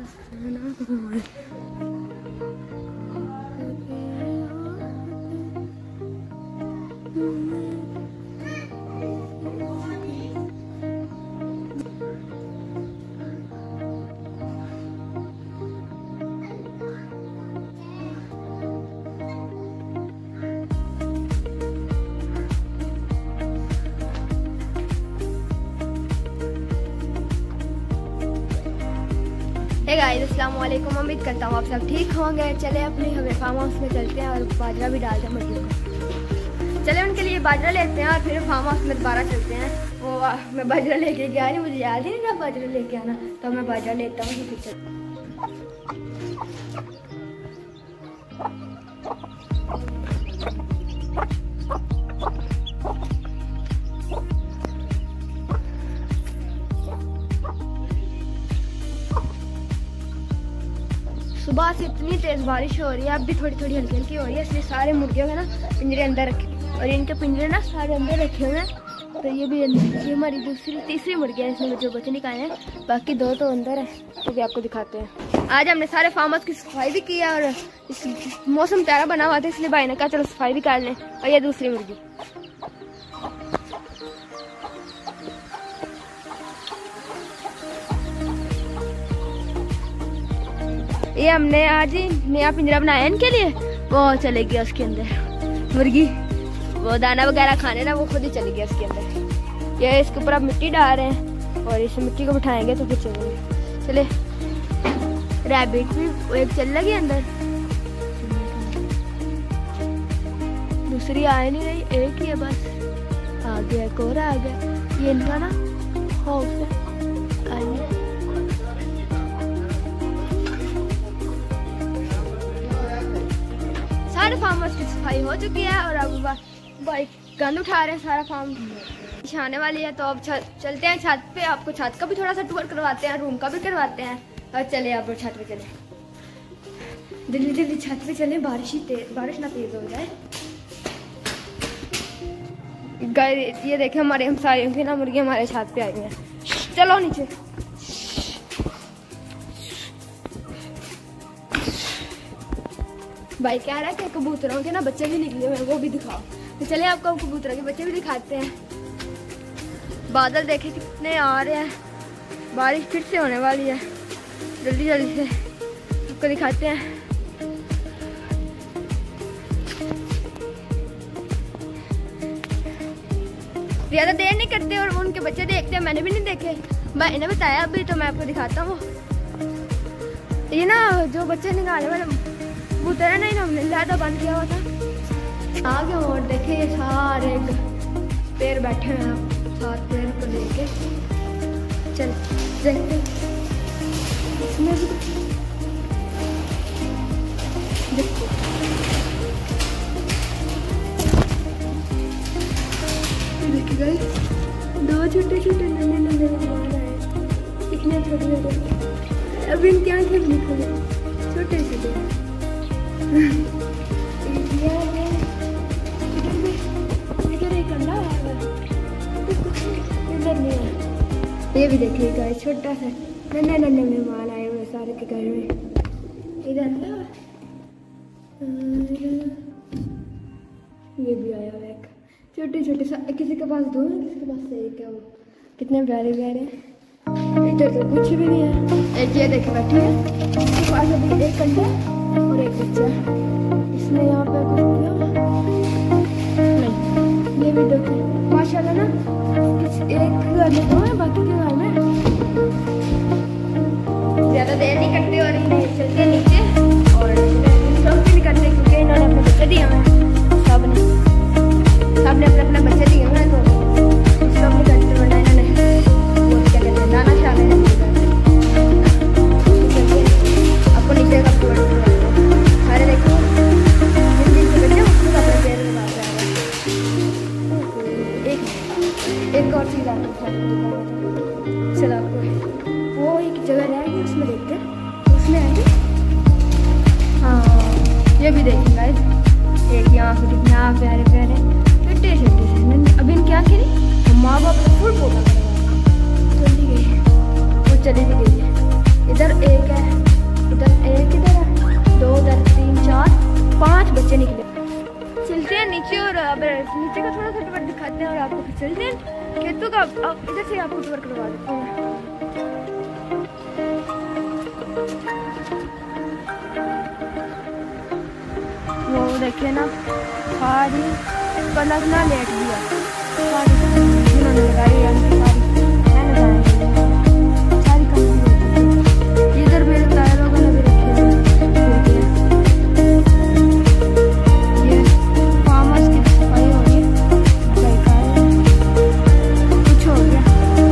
Hey guys, अस्सलाम वालेकुम। उम्मीद करता हूँ आप सब ठीक होंगे। चले अपने हमें फार्म हाउस में चलते हैं और बाजरा भी डालते हैं मुर्गियों को। चले उनके लिए बाजरा लेते हैं और फिर फार्म हाउस में दोबारा चलते हैं। वो मैं बाजरा लेके गया नहीं, मुझे याद ही नहीं था बाजरा लेके आना, तो मैं बाजरा लेता हूँ फिर चलते। सुबह से इतनी तेज़ बारिश हो रही है, अब भी थोड़ी थोड़ी हल्की हल्की हो रही है, इसलिए सारे मुर्गियों के ना पिंजरे अंदर रखे और इनके पिंजरे ना सारे अंदर रखे हुए हैं। तो ये भी ये हमारी तीसरी मुर्गी है, इसमें जो बच्चे निकाले हैं, बाकी दो तो अंदर है, तो भी आपको दिखाते हैं। आज हमने सारे फार्म हाउस की सफाई भी की है और इस मौसम प्यारा बना हुआ था, इसलिए भाई ने कहा चलो सफाई भी कर लें। और ये दूसरी मुर्गी, ये हमने आज ही नया पिंजरा बनाया इनके लिए। वो चले गया उसके अंदर मुर्गी, वो दाना वगैरह खाने ना, वो खुद ही चली गया उसके अंदर। ये इसके ऊपर अब मिट्टी डाल रहे हैं और इस मिट्टी को बिठाएंगे तो फिर चलेंगे। चले रैबिट भी एक चल लगी अंदर, दूसरी आ नहीं रही, एक ही है बस। आ गया, एक और आ गया। ये इनका ना हाउस है। सारे फार्म हाउस की सफाई हो चुकी है और अब भाई गंद उठा रहे हैं, सारा फार्म बिछाने वाली है। तो अब चलते हैं छत पे, आपको छत का भी थोड़ा सा टूर करवाते हैं, रूम का भी करवाते हैं। और चले आप छत पे चले, जल्दी जल्दी छत पे चले, बारिश ना तेज हो जाए। ये देखे हमारे हमसायों की ना मुर्गी हमारे छत पे आई हैं। चलो नीचे। भाई कह रहा है कि कबूतरों के ना बच्चे भी निकले हुए हैं, वो भी दिखाओ। तो चले आपको कबूतरों के बच्चे भी दिखाते हैं। बादल देखे कितने आ रहे हैं, बारिश फिर से होने वाली है। जल्दी जल्दी से आपको दिखाते हैं। ज़्यादा देर नहीं करते और उनके बच्चे देखते हैं, मैंने भी नहीं देखे, भाई ने बताया अभी, तो मैं आपको दिखाता हूँ। ये ना जो बच्चे निकाले वाले कबूतर है ना, इन्होंने ज़्यादा बंद किया हुआ था। आगे और देखे ये सारे पैर बैठे हुए हैं, 7 पैर को लेके। चल चलते इसमें भी देखो, देखिए दो छोटे छोटे नन्हे नन्हे मेहमान आए, इतने छोटे छोटे। अब इनकी आंखें भी निकले, छोटे छोटे। ये भी देखिए गाइस, छोटा सा नन्हे नन्हे मेहमान आए हुए सारे के घर में। इधर ये भी आया हुआ एक छोटे छोटे, किसी के पास 2 है, किसी के पास 1 है। वो कितने प्यारे प्यारे। इधर तो कुछ भी नहीं है। एक ये देखे बैठी है, इसके पास अभी 1 अंडा और 1 बच्चा। इसने यहाँ पे कुछ किया नहीं। ये भी देखो माशाल्लाह ना, एक घर में 2 है, बाकी के घर में। ज़्यादा देर नहीं करते और चलते नीचे और सब भी नहीं करते, क्योंकि इन्होंने अपने बच्चे दिए हुए हैं। सबने अपने बच्चे दिए हुए हैं, तो सब नहीं करते, वरना इन्होंने वो क्या कहते हैं दाना खिलाने हैं। आपको नीचे का पूरा सारे देखो, जिन बच्चे उसको अपने पैर में बात आ रहा है। एक और चीज़ आपको चलो, आपको वो एक जगह रहेगी, उसमें देखते हैं, उसमें आएंगे। हाँ ये भी देखेंगे एक यहाँ से कितना प्यारे प्यारे छोटे छोटे से। अभी इनकी आँखें नहीं, माँ बाप ने फुल पोता करवा, जल्दी गई, वो चली भी गई है। इधर एक है, अब इधर से आपको टूर करवा देता हूँ। वो देखिए ना सारी कनक ना लेट गया, इन्होंने लगाई सारी कनक। इधर मेरे टायरों का भी रखे ये फार्मर्स की सफाई हो रही है, कुछ हो गया।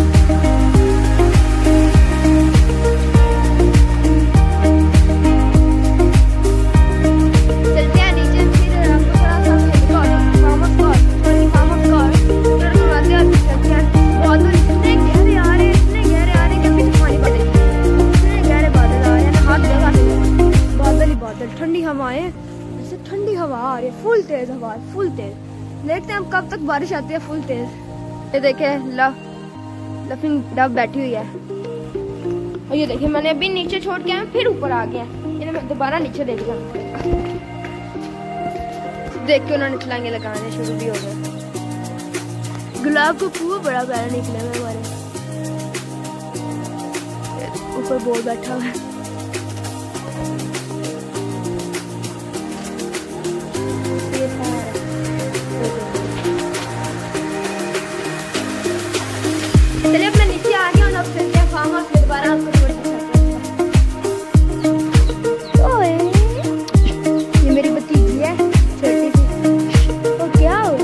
ठंडी हवाएं, ऐसे ठंडी हवा आ रही है, फुल तेज हवा है, फुल तेज। देखते हैं हम कब तक बारिश आती है फुल तेज। ये देखिए लफिंग डब बैठी हुई है, और ये देखिए मैंने अभी नीचे छोड़ के फिर ऊपर आ गया। इन्हें मैं दोबारा नीचे देखता हूँ। देख के उन्होंने छलांगे लगाने शुरू भी हो गए। गुलाब को फूल बड़ा प्यारा निकला है हमारे ऊपर, बोल बैठा हुआ है। चलिए अब मैं नीचे आ गया हूँ, अब चलते हैं फार्म हाउस में दोबारा आपको टूर दिखाते हैं। ये मेरी भतीजी है छोटी सी। तो क्या हो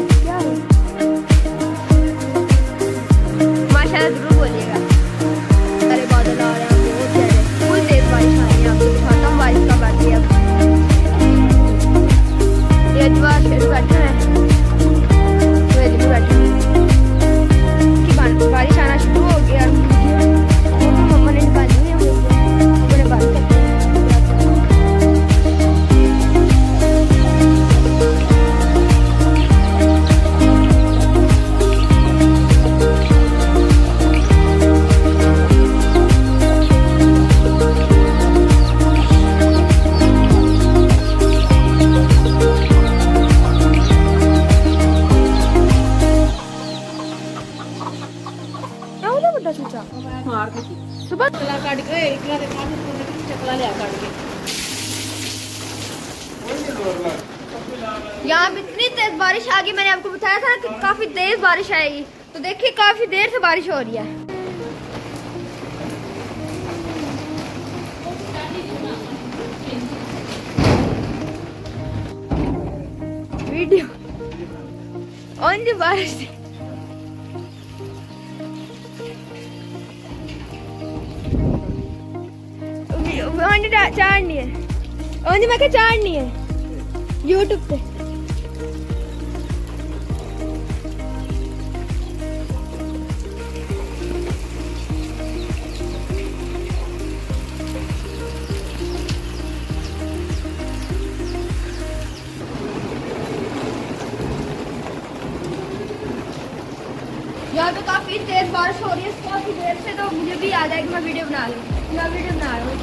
माशाल्लाह जरूर बोलिएगा। अरे बादल आ रहे हैं बहुत प्यारे, फुल तेज बारिश आ रही है। आपको दिखाता हूँ बारिश कब आती है। ये अजवा शेर बैठा है, बैठा बारिश आना शुरू हो गया। वो तो मम्मा ने निकाली है, मैंने बात करते सुबह चला काट के चकला लिया काट के। यहाँ पे इतनी तेज बारिश आ गई, मैंने आपको बताया था कि काफी तेज बारिश आएगी। तो देखिए काफी देर से बारिश हो रही है। वीडियो ऑन दी बारिश चाड़नी है, मैं क्या चाड़नी है यूट्यूब पे। यहाँ पे काफी तेज बारिश हो रही है काफी देर से, तो मुझे भी याद है कि मैं वीडियो बना रही हूँ। मैं वीडियो बना रहा हूँ।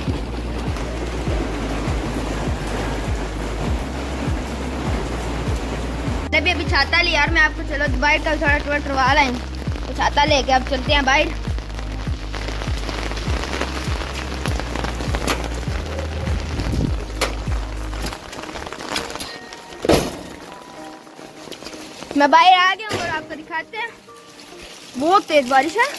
अभी छाता लिया यार मैं आपको, चलो बाइक का थोड़ा टूर करवा रहे हैं। तो छाता लेके अब चलते हैं बाइक। मैं बाहर आ गया हूँ और आपको दिखाते हैं। बहुत तेज बारिश है।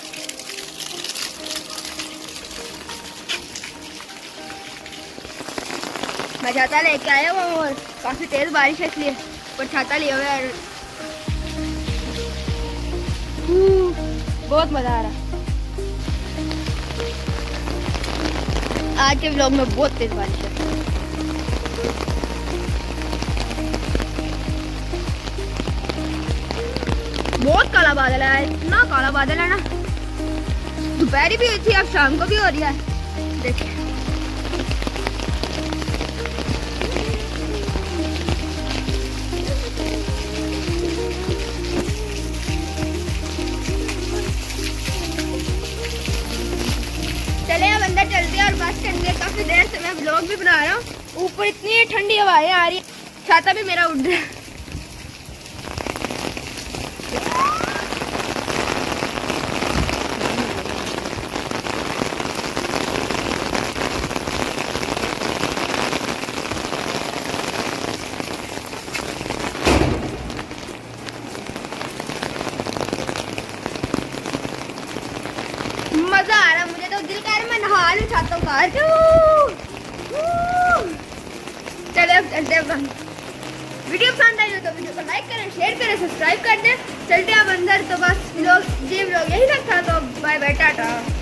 मैं छाता लेके आया हूँ और काफी तेज बारिश है इसलिए पर छाता लिया हुआ है। बहुत मजा आ रहा है। आज के व्लॉग में बहुत तेज बारिश है। बहुत काला बादल है, इतना काला बादल है ना। दोपहर भी हुई थी, अब शाम को भी हो रही है। देखिए चलते हैं और बस स्टैंड के काफी देर से मैं व्लॉग भी बना रहा हूँ। ऊपर इतनी ठंडी हवाएं आ रही है, छाता भी मेरा उड़ रहा है। बाल उठाता हूँ बाहर। चले अब चलते हैं। वीडियो पसंद आई हो तो वीडियो को लाइक करें, शेयर करें, सब्सक्राइब कर दें। चलते हैं अब अंदर। तो बस लोग यही रखा। तो बाय बाय, टाटा।